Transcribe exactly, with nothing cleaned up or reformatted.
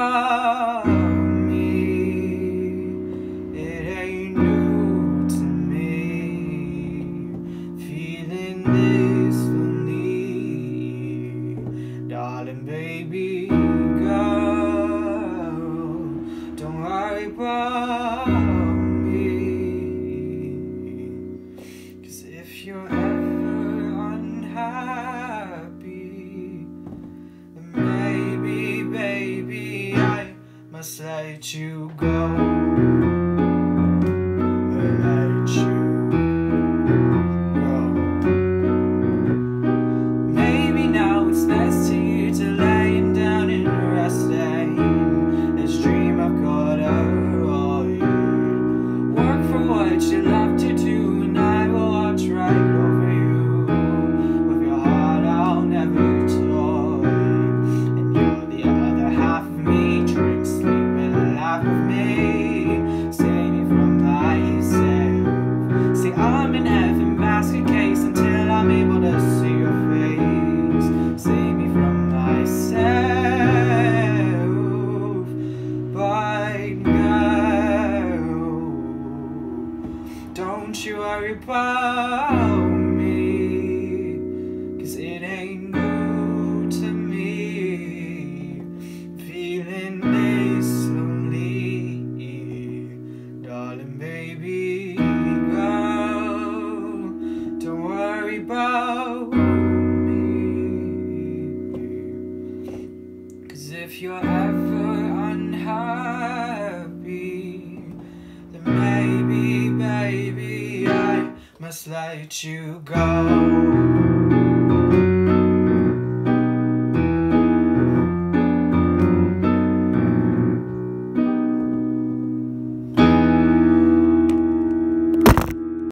about me. It ain't new to me, feeling this lonely. Darling, baby girl, don't worry about me. 'Cause if you're ever unhappy, then maybe, baby, I must let you go. Let you go. Maybe now it's best to you to laying down and resting. This dream I've got over you. Work for what you love to do, and I will watch right over you. With your heart I'll never toy, and you're the other half of me. Drink, sleep, and laugh with me. Save me from myself. See, I'm in heaven, basket case, until I'm able to see your face. Save me from myself. But girl, don't you worry about me, 'cause it ain't new to me, feeling this lonely. Darling, baby girl, don't worry about me. 'Cause if you're ever unhappy, then maybe, baby, I must let you go.